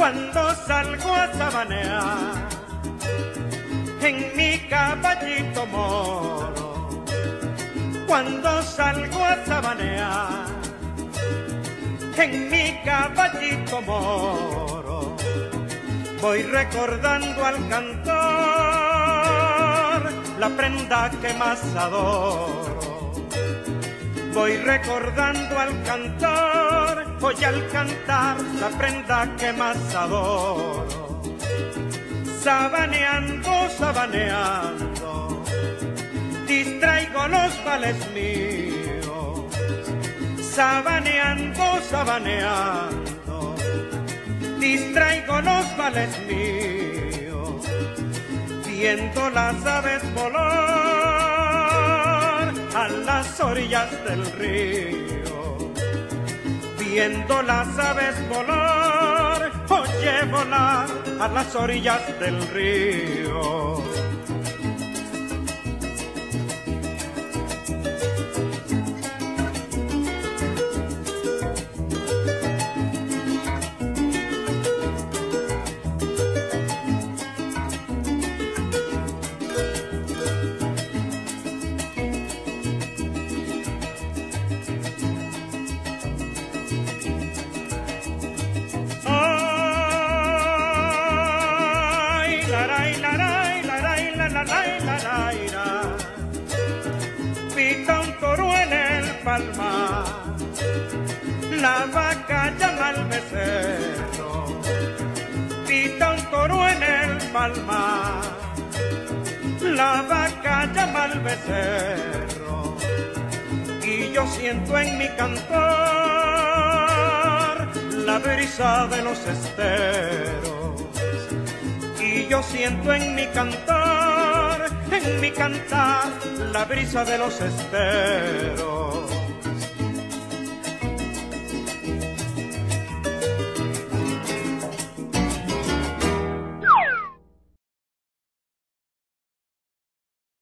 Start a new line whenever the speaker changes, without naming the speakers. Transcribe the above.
cuando salgo a sabanear en mi caballito moro, cuando salgo a sabanear en mi caballito moro, voy recordando al cantor la prenda que más adoro. Voy recordando al cantor, voy al cantar la prenda que más adoro. Sabaneando, sabaneando, distraigo los vales míos. Sabaneando, sabaneando, distraigo los vales míos. Viendo las aves volar a las orillas del río, viendo las aves volar, oye volar a las orillas del río. Pica un toro en el palmar, la vaca llama al becerro. Pica un toro en el palmar, la vaca llama al becerro. Y yo siento en mi cantor la brisa de los esteros. Y yo siento en mi cantar, la brisa de los esteros.